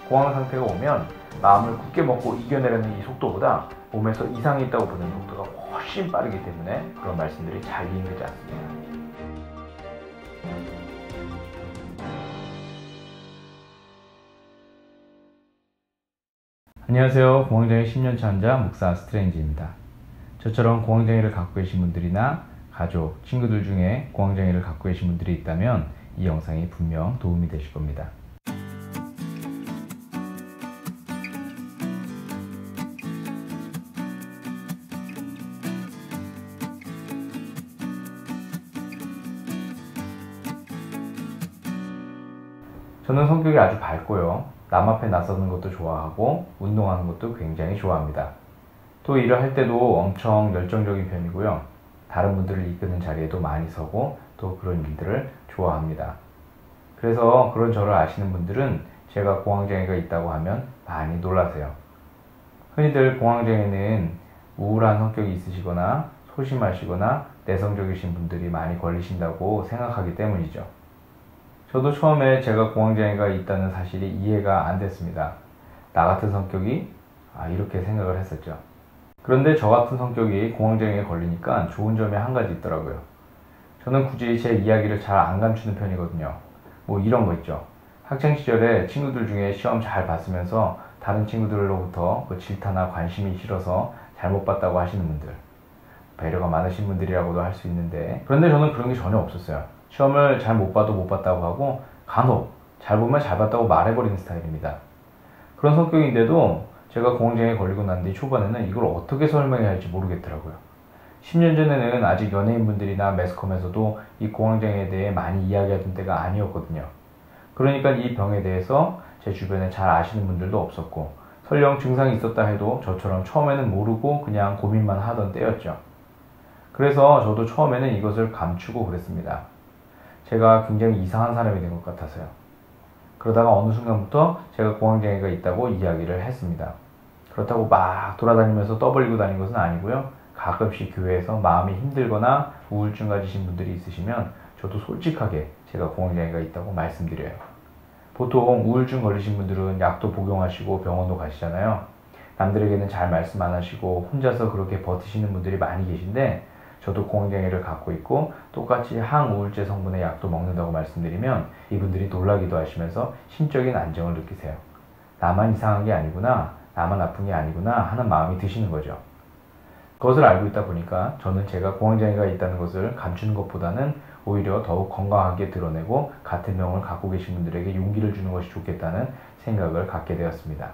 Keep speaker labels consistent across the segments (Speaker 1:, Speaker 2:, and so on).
Speaker 1: 공황 상태가 오면 마음을 굳게 먹고 이겨내려는 이 속도보다 몸에서 이상이 있다고 보는 속도가 훨씬 빠르기 때문에 그런 말씀들이 잘 이해되지 않습니다. 안녕하세요. 공황장애 10년차 환자 목사 스트레인지입니다. 저처럼 공황장애를 갖고 계신 분들이나 가족, 친구들 중에 공황장애를 갖고 계신 분들이 있다면 이 영상이 분명 도움이 되실 겁니다. 저는 성격이 아주 밝고요. 남 앞에 나서는 것도 좋아하고 운동하는 것도 굉장히 좋아합니다. 또 일을 할 때도 엄청 열정적인 편이고요. 다른 분들을 이끄는 자리에도 많이 서고 또 그런 일들을 좋아합니다. 그래서 그런 저를 아시는 분들은 제가 공황장애가 있다고 하면 많이 놀라세요. 흔히들 공황장애는 우울한 성격이 있으시거나 소심하시거나 내성적이신 분들이 많이 걸리신다고 생각하기 때문이죠. 저도 처음에 제가 공황장애가 있다는 사실이 이해가 안 됐습니다. 나 같은 성격이? 이렇게 생각을 했었죠. 그런데 저 같은 성격이 공황장애에 걸리니까 좋은 점이 한 가지 있더라고요. 저는 굳이 제 이야기를 잘 안 감추는 편이거든요. 뭐 이런 거 있죠. 학창시절에 친구들 중에 시험 잘 봤으면서 다른 친구들로부터 질타나 관심이 싫어서 잘못 봤다고 하시는 분들, 배려가 많으신 분들이라고도 할 수 있는데, 그런데 저는 그런 게 전혀 없었어요. 시험을 잘 못 봐도 못 봤다고 하고 간혹 잘 보면 잘 봤다고 말해버리는 스타일입니다. 그런 성격인데도 제가 공황장애에 걸리고 난 뒤 초반에는 이걸 어떻게 설명해야 할지 모르겠더라고요. 10년 전에는 아직 연예인분들이나 매스컴에서도 이 공황장애에 대해 많이 이야기하던 때가 아니었거든요. 그러니까 이 병에 대해서 제 주변에 잘 아시는 분들도 없었고, 설령 증상이 있었다 해도 저처럼 처음에는 모르고 그냥 고민만 하던 때였죠. 그래서 저도 처음에는 이것을 감추고 그랬습니다. 제가 굉장히 이상한 사람이 된 것 같아서요. 그러다가 어느 순간부터 제가 공황장애가 있다고 이야기를 했습니다. 그렇다고 막 돌아다니면서 떠벌리고 다닌 것은 아니고요. 가끔씩 교회에서 마음이 힘들거나 우울증 가지신 분들이 있으시면 저도 솔직하게 제가 공황장애가 있다고 말씀드려요. 보통 우울증 걸리신 분들은 약도 복용하시고 병원도 가시잖아요. 남들에게는 잘 말씀 안 하시고 혼자서 그렇게 버티시는 분들이 많이 계신데, 저도 공황장애를 갖고 있고 똑같이 항우울제 성분의 약도 먹는다고 말씀드리면 이분들이 놀라기도 하시면서 심적인 안정을 느끼세요. 나만 이상한 게 아니구나, 나만 아픈 게 아니구나 하는 마음이 드시는 거죠. 그것을 알고 있다 보니까 저는 제가 공황장애가 있다는 것을 감추는 것보다는 오히려 더욱 건강하게 드러내고 같은 병을 갖고 계신 분들에게 용기를 주는 것이 좋겠다는 생각을 갖게 되었습니다.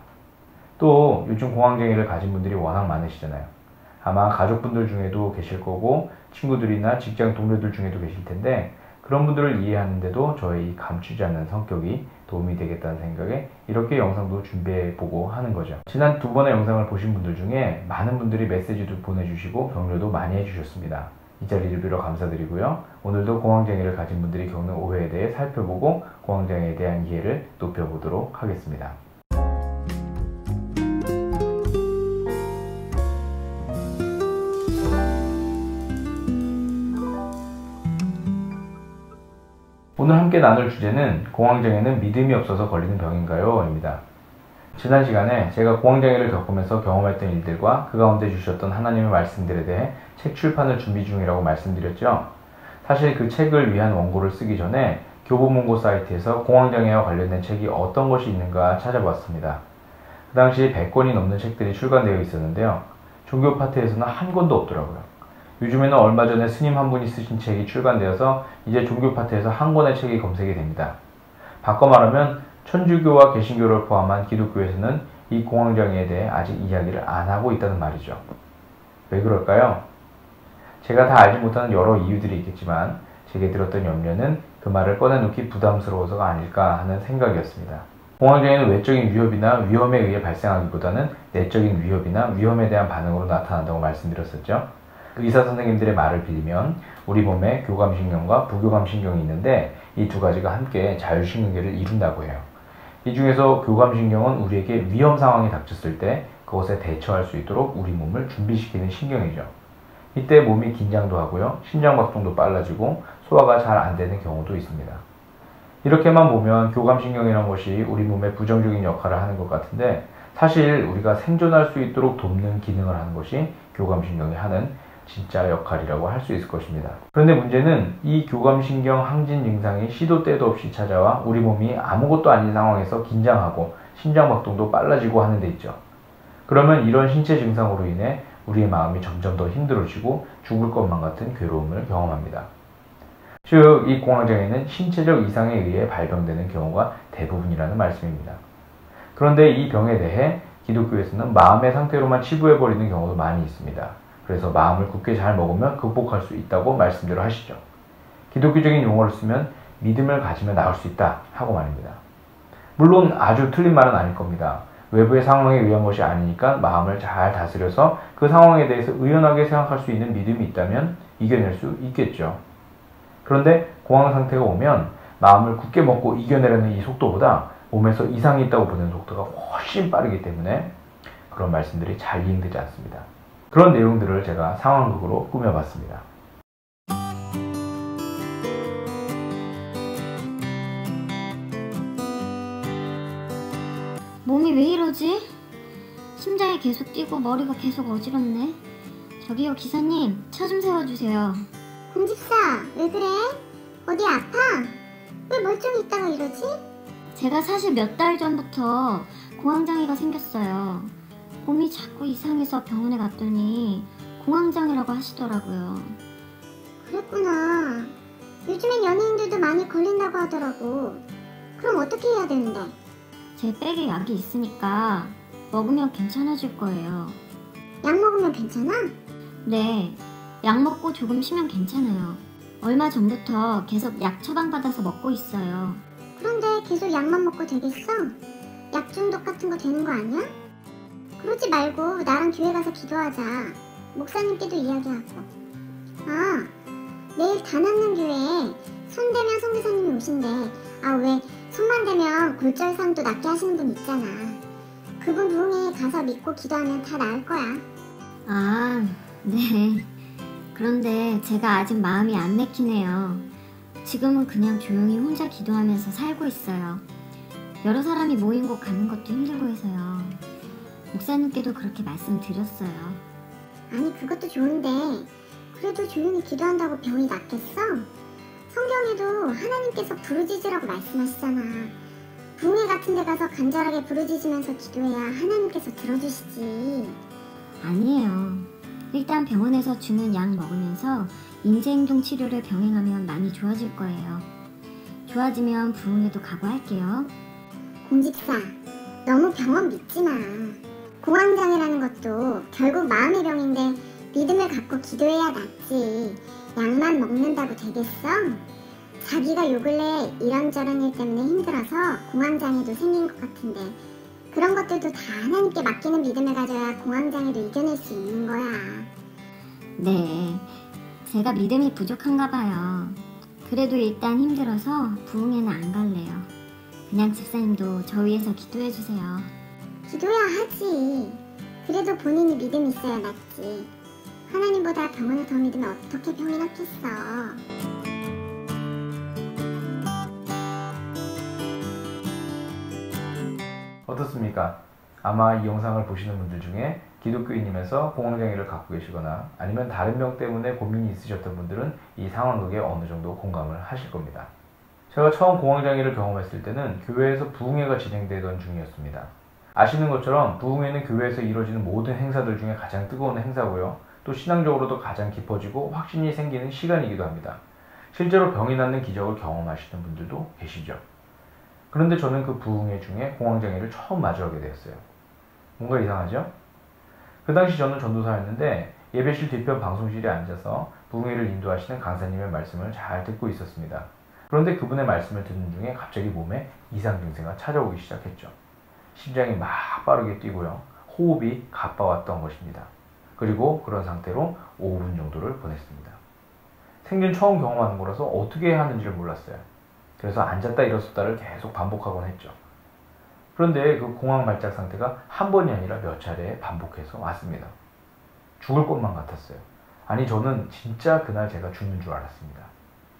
Speaker 1: 또 요즘 공황장애를 가진 분들이 워낙 많으시잖아요. 아마 가족분들 중에도 계실 거고 친구들이나 직장 동료들 중에도 계실 텐데, 그런 분들을 이해하는데도 저의 감추지 않는 성격이 도움이 되겠다는 생각에 이렇게 영상도 준비해보고 하는 거죠. 지난 2번의 영상을 보신 분들 중에 많은 분들이 메시지도 보내주시고 격려도 많이 해주셨습니다. 이 자리를 빌어 감사드리고요. 오늘도 공황장애를 가진 분들이 겪는 오해에 대해 살펴보고 공황장애에 대한 이해를 높여보도록 하겠습니다. 오늘 함께 나눌 주제는 공황장애는 믿음이 없어서 걸리는 병인가요? 입니다. 지난 시간에 제가 공황장애를 겪으면서 경험했던 일들과 그 가운데 주셨던 하나님의 말씀들에 대해 책 출판을 준비 중이라고 말씀드렸죠. 사실 그 책을 위한 원고를 쓰기 전에 교보문고 사이트에서 공황장애와 관련된 책이 어떤 것이 있는가 찾아봤습니다. 그 당시 100권이 넘는 책들이 출간되어 있었는데요. 종교 파트에서는 한 권도 없더라고요. 요즘에는 얼마 전에 스님 한 분이 쓰신 책이 출간되어서 이제 종교 파트에서 한 권의 책이 검색이 됩니다. 바꿔 말하면 천주교와 개신교를 포함한 기독교에서는 이 공황장애에 대해 아직 이야기를 안 하고 있다는 말이죠. 왜 그럴까요? 제가 다 알지 못하는 여러 이유들이 있겠지만 제게 들었던 염려는 그 말을 꺼내놓기 부담스러워서가 아닐까 하는 생각이었습니다. 공황장애는 외적인 위협이나 위험에 의해 발생하기보다는 내적인 위협이나 위험에 대한 반응으로 나타난다고 말씀드렸었죠. 의사 선생님들의 말을 빌리면 우리 몸에 교감신경과 부교감신경이 있는데 이 두 가지가 함께 자율신경계를 이룬다고 해요. 이 중에서 교감신경은 우리에게 위험 상황이 닥쳤을 때 그것에 대처할 수 있도록 우리 몸을 준비시키는 신경이죠. 이때 몸이 긴장도 하고요. 심장박동도 빨라지고 소화가 잘 안 되는 경우도 있습니다. 이렇게만 보면 교감신경이라는 것이 우리 몸에 부정적인 역할을 하는 것 같은데, 사실 우리가 생존할 수 있도록 돕는 기능을 하는 것이 교감신경이 하는 진짜 역할이라고 할 수 있을 것입니다. 그런데 문제는 이 교감신경 항진 증상이 시도 때도 없이 찾아와 우리 몸이 아무것도 아닌 상황에서 긴장하고 심장박동도 빨라지고 하는 데 있죠. 그러면 이런 신체 증상으로 인해 우리의 마음이 점점 더 힘들어지고 죽을 것만 같은 괴로움을 경험합니다. 즉, 이 공황장애는 신체적 이상에 의해 발병되는 경우가 대부분이라는 말씀입니다. 그런데 이 병에 대해 기독교에서는 마음의 상태로만 치부해버리는 경우도 많이 있습니다. 그래서 마음을 굳게 잘 먹으면 극복할 수 있다고 말씀대로 하시죠. 기독교적인 용어를 쓰면 믿음을 가지면 나을 수 있다 하고 말입니다. 물론 아주 틀린 말은 아닐 겁니다. 외부의 상황에 의한 것이 아니니까 마음을 잘 다스려서 그 상황에 대해서 의연하게 생각할 수 있는 믿음이 있다면 이겨낼 수 있겠죠. 그런데 공황 상태가 오면 마음을 굳게 먹고 이겨내려는 이 속도보다 몸에서 이상이 있다고 보는 속도가 훨씬 빠르기 때문에 그런 말씀들이 잘 이행되지 않습니다. 그런 내용들을 제가 상황극으로 꾸며봤습니다.
Speaker 2: 몸이 왜 이러지? 심장이 계속 뛰고 머리가 계속 어지럽네. 저기요, 기사님, 차 좀 세워주세요.
Speaker 3: 공집사, 왜 그래? 어디 아파? 왜 멀쩡히 있다가 이러지?
Speaker 2: 제가 사실 몇 달 전부터 공황장애가 생겼어요. 몸이 자꾸 이상해서 병원에 갔더니 공황장애라고 하시더라고요.
Speaker 3: 그랬구나. 요즘엔 연예인들도 많이 걸린다고 하더라고. 그럼 어떻게 해야 되는데?
Speaker 2: 제 백에 약이 있으니까 먹으면 괜찮아질 거예요.
Speaker 3: 약 먹으면 괜찮아?
Speaker 2: 네, 약 먹고 조금 쉬면 괜찮아요. 얼마 전부터 계속 약 처방받아서 먹고 있어요.
Speaker 3: 그런데 계속 약만 먹고 되겠어? 약 중독 같은 거 되는 거 아니야? 그러지 말고 나랑 교회 가서 기도하자. 목사님께도 이야기하고. 아, 내일 다낫는 교회에 손대면 선교사님이 오신대. 아, 왜 손만 대면 골절상도 낫게 하시는 분 있잖아. 그분 부흥회에 가서 믿고 기도하면 다 나을 거야.
Speaker 2: 아, 네. 그런데 제가 아직 마음이 안 내키네요. 지금은 그냥 조용히 혼자 기도하면서 살고 있어요. 여러 사람이 모인 곳 가는 것도 힘들고 해서요. 목사님께도 그렇게 말씀드렸어요.
Speaker 3: 아니, 그것도 좋은데 그래도 조용히 기도한다고 병이 낫겠어? 성경에도 하나님께서 부르짖으라고 말씀하시잖아. 부흥회 같은 데 가서 간절하게 부르짖으면서 기도해야 하나님께서 들어주시지.
Speaker 2: 아니에요. 일단 병원에서 주는 약 먹으면서 인지행동 치료를 병행하면 많이 좋아질 거예요. 좋아지면 부흥회도 각오할게요.
Speaker 3: 공집사, 너무 병원 믿지 마. 공황장애라는 것도 결국 마음의 병인데 믿음을 갖고 기도해야 낫지. 약만 먹는다고 되겠어? 자기가 요 근래 이런저런 일 때문에 힘들어서 공황장애도 생긴 것 같은데 그런 것들도 다 하나님께 맡기는 믿음을 가져야 공황장애도 이겨낼 수 있는 거야.
Speaker 2: 네, 제가 믿음이 부족한가 봐요. 그래도 일단 힘들어서 부흥회는 안 갈래요. 그냥 집사님도 저 위해서 기도해주세요.
Speaker 3: 기도야 하지. 그래도 본인이 믿음이 있어야 낫지. 하나님보다 병원을 더 믿으면 어떻게 병이 낫겠어.
Speaker 1: 어떻습니까? 아마 이 영상을 보시는 분들 중에 기독교인이면서 공황장애를 갖고 계시거나 아니면 다른 병 때문에 고민이 있으셨던 분들은 이 상황극에 어느 정도 공감을 하실 겁니다. 제가 처음 공황장애를 경험했을 때는 교회에서 부흥회가 진행되던 중이었습니다. 아시는 것처럼 부흥회는 교회에서 이루어지는 모든 행사들 중에 가장 뜨거운 행사고요. 또 신앙적으로도 가장 깊어지고 확신이 생기는 시간이기도 합니다. 실제로 병이 낫는 기적을 경험하시는 분들도 계시죠. 그런데 저는 그 부흥회 중에 공황장애를 처음 마주하게 되었어요. 뭔가 이상하죠? 그 당시 저는 전도사였는데 예배실 뒤편 방송실에 앉아서 부흥회를 인도하시는 강사님의 말씀을 잘 듣고 있었습니다. 그런데 그분의 말씀을 듣는 중에 갑자기 몸에 이상 증세가 찾아오기 시작했죠. 심장이 막 빠르게 뛰고요. 호흡이 가빠왔던 것입니다. 그리고 그런 상태로 5분 정도를 보냈습니다. 생전 처음 경험하는 거라서 어떻게 해야 하는지를 몰랐어요. 그래서 앉았다 일어섰다를 계속 반복하곤 했죠. 그런데 그 공황 발작 상태가 한 번이 아니라 몇 차례 반복해서 왔습니다. 죽을 것만 같았어요. 아니, 저는 진짜 그날 제가 죽는 줄 알았습니다.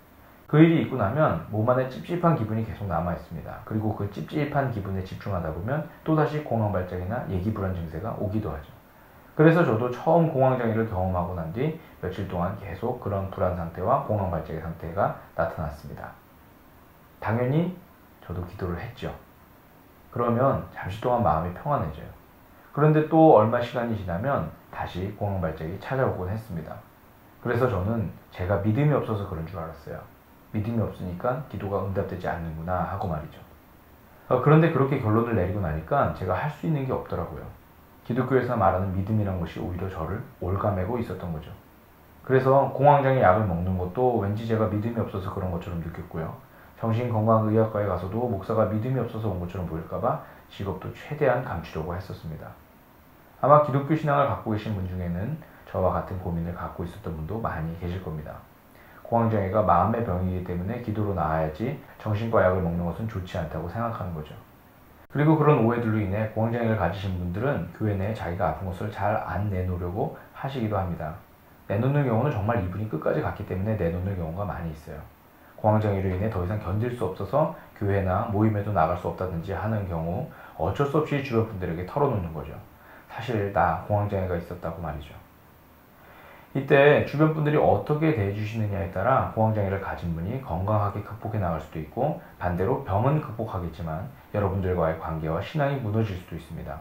Speaker 1: 그 일이 있고 나면 몸 안에 찝찝한 기분이 계속 남아 있습니다. 그리고 그 찝찝한 기분에 집중하다 보면 또다시 공황발작이나 예기불안 증세가 오기도 하죠. 그래서 저도 처음 공황장애를 경험하고 난 뒤 며칠 동안 계속 그런 불안 상태와 공황발작의 상태가 나타났습니다. 당연히 저도 기도를 했죠. 그러면 잠시 동안 마음이 평안해져요. 그런데 또 얼마 시간이 지나면 다시 공황발작이 찾아오곤 했습니다. 그래서 저는 제가 믿음이 없어서 그런 줄 알았어요. 믿음이 없으니까 기도가 응답되지 않는구나 하고 말이죠. 그런데 그렇게 결론을 내리고 나니까 제가 할 수 있는 게 없더라고요. 기독교에서 말하는 믿음이란 것이 오히려 저를 올가매고 있었던 거죠. 그래서 공황장애 약을 먹는 것도 왠지 제가 믿음이 없어서 그런 것처럼 느꼈고요. 정신건강의학과에 가서도 목사가 믿음이 없어서 온 것처럼 보일까봐 직업도 최대한 감추려고 했었습니다. 아마 기독교 신앙을 갖고 계신 분 중에는 저와 같은 고민을 갖고 있었던 분도 많이 계실 겁니다. 공황장애가 마음의 병이기 때문에 기도로 나아야지 정신과 약을 먹는 것은 좋지 않다고 생각하는 거죠. 그리고 그런 오해들로 인해 공황장애를 가지신 분들은 교회 내에 자기가 아픈 것을 잘 안 내놓으려고 하시기도 합니다. 내놓는 경우는 정말 이분이 끝까지 갔기 때문에 내놓는 경우가 많이 있어요. 공황장애로 인해 더 이상 견딜 수 없어서 교회나 모임에도 나갈 수 없다든지 하는 경우 어쩔 수 없이 주변 분들에게 털어놓는 거죠. 사실 나 공황장애가 있었다고 말이죠. 이때 주변 분들이 어떻게 대해주시느냐에 따라 공황장애를 가진 분이 건강하게 극복해 나갈 수도 있고 반대로 병은 극복하겠지만 여러분들과의 관계와 신앙이 무너질 수도 있습니다.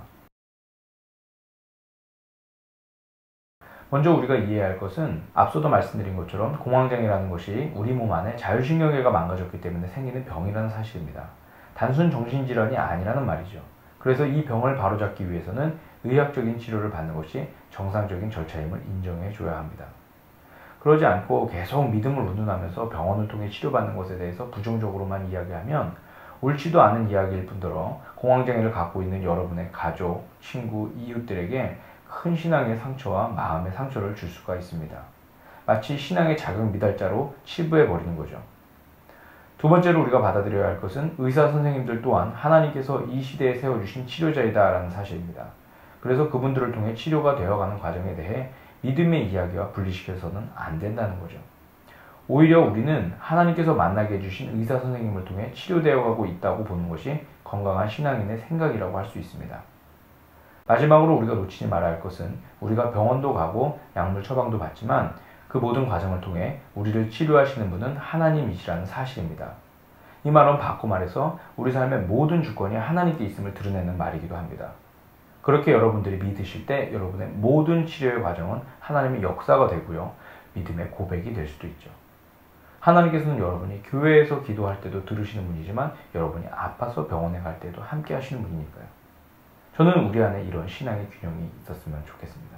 Speaker 1: 먼저 우리가 이해해야 할 것은 앞서도 말씀드린 것처럼 공황장애라는 것이 우리 몸 안에 자율신경계가 망가졌기 때문에 생기는 병이라는 사실입니다. 단순 정신질환이 아니라는 말이죠. 그래서 이 병을 바로잡기 위해서는 의학적인 치료를 받는 것이 정상적인 절차임을 인정해 줘야 합니다. 그러지 않고 계속 믿음을 운운하면서 병원을 통해 치료받는 것에 대해서 부정적으로만 이야기하면 옳지도 않은 이야기일 뿐더러 공황장애를 갖고 있는 여러분의 가족, 친구, 이웃들에게 큰 신앙의 상처와 마음의 상처를 줄 수가 있습니다. 마치 신앙의 자격 미달자로 치부해버리는 거죠. 두 번째로 우리가 받아들여야 할 것은 의사 선생님들 또한 하나님께서 이 시대에 세워주신 치료자이다 라는 사실입니다. 그래서 그분들을 통해 치료가 되어가는 과정에 대해 믿음의 이야기와 분리시켜서는 안 된다는 거죠. 오히려 우리는 하나님께서 만나게 해주신 의사 선생님을 통해 치료되어가고 있다고 보는 것이 건강한 신앙인의 생각이라고 할 수 있습니다. 마지막으로 우리가 놓치지 말아야 할 것은 우리가 병원도 가고 약물 처방도 받지만 그 모든 과정을 통해 우리를 치료하시는 분은 하나님이시라는 사실입니다. 이 말은 바꿔 말해서 우리 삶의 모든 주권이 하나님께 있음을 드러내는 말이기도 합니다. 그렇게 여러분들이 믿으실 때 여러분의 모든 치료의 과정은 하나님의 역사가 되고요. 믿음의 고백이 될 수도 있죠. 하나님께서는 여러분이 교회에서 기도할 때도 들으시는 분이지만 여러분이 아파서 병원에 갈 때도 함께 하시는 분이니까요. 저는 우리 안에 이런 신앙의 균형이 있었으면 좋겠습니다.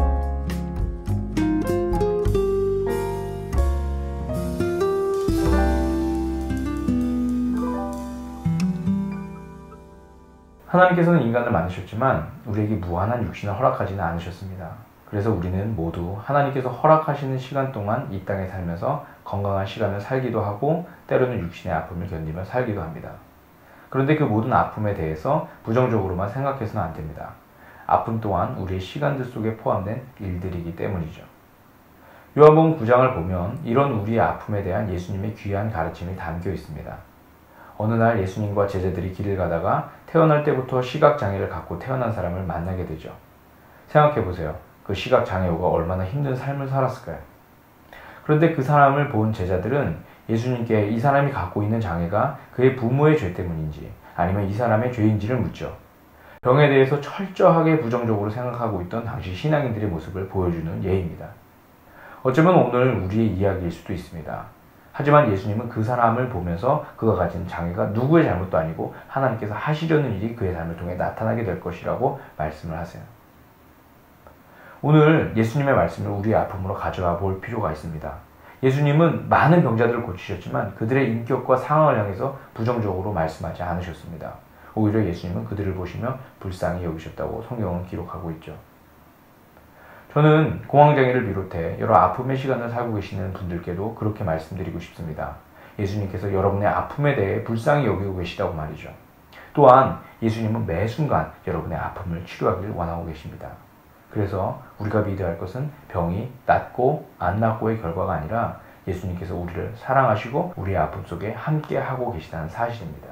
Speaker 1: 하나님께서는 인간을 만드셨지만 우리에게 무한한 육신을 허락하지는 않으셨습니다. 그래서 우리는 모두 하나님께서 허락하시는 시간 동안 이 땅에 살면서 건강한 시간을 살기도 하고 때로는 육신의 아픔을 견디며 살기도 합니다. 그런데 그 모든 아픔에 대해서 부정적으로만 생각해서는 안 됩니다. 아픔 또한 우리의 시간들 속에 포함된 일들이기 때문이죠. 요한복음 9장을 보면 이런 우리의 아픔에 대한 예수님의 귀한 가르침이 담겨 있습니다. 어느 날 예수님과 제자들이 길을 가다가 태어날 때부터 시각장애를 갖고 태어난 사람을 만나게 되죠. 생각해보세요. 그 시각장애우가 얼마나 힘든 삶을 살았을까요? 그런데 그 사람을 본 제자들은 예수님께 이 사람이 갖고 있는 장애가 그의 부모의 죄 때문인지 아니면 이 사람의 죄인지를 묻죠. 병에 대해서 철저하게 부정적으로 생각하고 있던 당시 신앙인들의 모습을 보여주는 예입니다. 어쩌면 오늘 우리의 이야기일 수도 있습니다. 하지만 예수님은 그 사람을 보면서 그가 가진 장애가 누구의 잘못도 아니고 하나님께서 하시려는 일이 그의 삶을 통해 나타나게 될 것이라고 말씀을 하세요. 오늘 예수님의 말씀을 우리의 아픔으로 가져와 볼 필요가 있습니다. 예수님은 많은 병자들을 고치셨지만 그들의 인격과 상황을 향해서 부정적으로 말씀하지 않으셨습니다. 오히려 예수님은 그들을 보시며 불쌍히 여기셨다고 성경은 기록하고 있죠. 저는 공황장애를 비롯해 여러 아픔의 시간을 살고 계시는 분들께도 그렇게 말씀드리고 싶습니다. 예수님께서 여러분의 아픔에 대해 불쌍히 여기고 계시다고 말이죠. 또한 예수님은 매 순간 여러분의 아픔을 치료하기를 원하고 계십니다. 그래서 우리가 믿어야 할 것은 병이 낫고 안 낫고의 결과가 아니라 예수님께서 우리를 사랑하시고 우리의 아픔 속에 함께 하고 계시다는 사실입니다.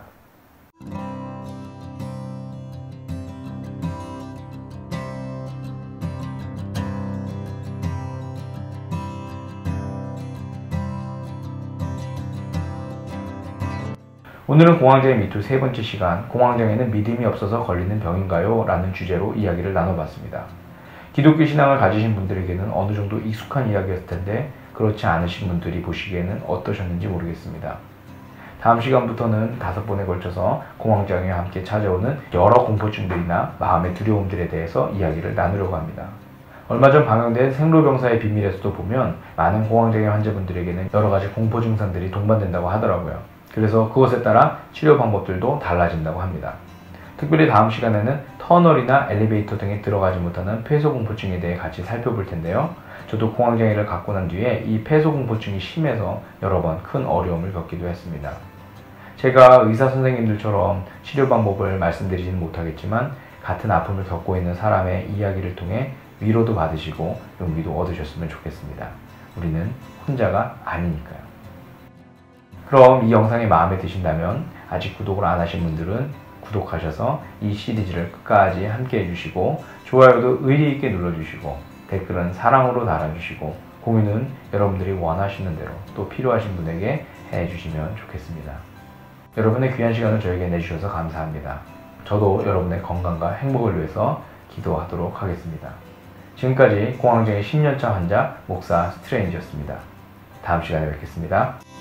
Speaker 1: 오늘은 공황장애 미투 세 번째 시간, 공황장애는 믿음이 없어서 걸리는 병인가요? 라는 주제로 이야기를 나눠봤습니다. 기독교 신앙을 가지신 분들에게는 어느 정도 익숙한 이야기였을 텐데 그렇지 않으신 분들이 보시기에는 어떠셨는지 모르겠습니다. 다음 시간부터는 5번에 걸쳐서 공황장애와 함께 찾아오는 여러 공포증들이나 마음의 두려움들에 대해서 이야기를 나누려고 합니다. 얼마 전 방영된 생로병사의 비밀에서도 보면 많은 공황장애 환자분들에게는 여러 가지 공포 증상들이 동반된다고 하더라고요. 그래서 그것에 따라 치료 방법들도 달라진다고 합니다. 특별히 다음 시간에는 터널이나 엘리베이터 등에 들어가지 못하는 폐소공포증에 대해 같이 살펴볼 텐데요. 저도 공황장애를 갖고 난 뒤에 이 폐소공포증이 심해서 여러 번 큰 어려움을 겪기도 했습니다. 제가 의사 선생님들처럼 치료 방법을 말씀드리지는 못하겠지만 같은 아픔을 겪고 있는 사람의 이야기를 통해 위로도 받으시고 용기도 얻으셨으면 좋겠습니다. 우리는 혼자가 아니니까요. 그럼 이 영상이 마음에 드신다면 아직 구독을 안 하신 분들은 구독하셔서 이 시리즈를 끝까지 함께 해주시고 좋아요도 의리 있게 눌러주시고 댓글은 사랑으로 달아주시고 공유는 여러분들이 원하시는 대로 또 필요하신 분에게 해주시면 좋겠습니다. 여러분의 귀한 시간을 저에게 내주셔서 감사합니다. 저도 여러분의 건강과 행복을 위해서 기도하도록 하겠습니다. 지금까지 공황장애 10년차 환자 목사 스트레인지였습니다. 다음 시간에 뵙겠습니다.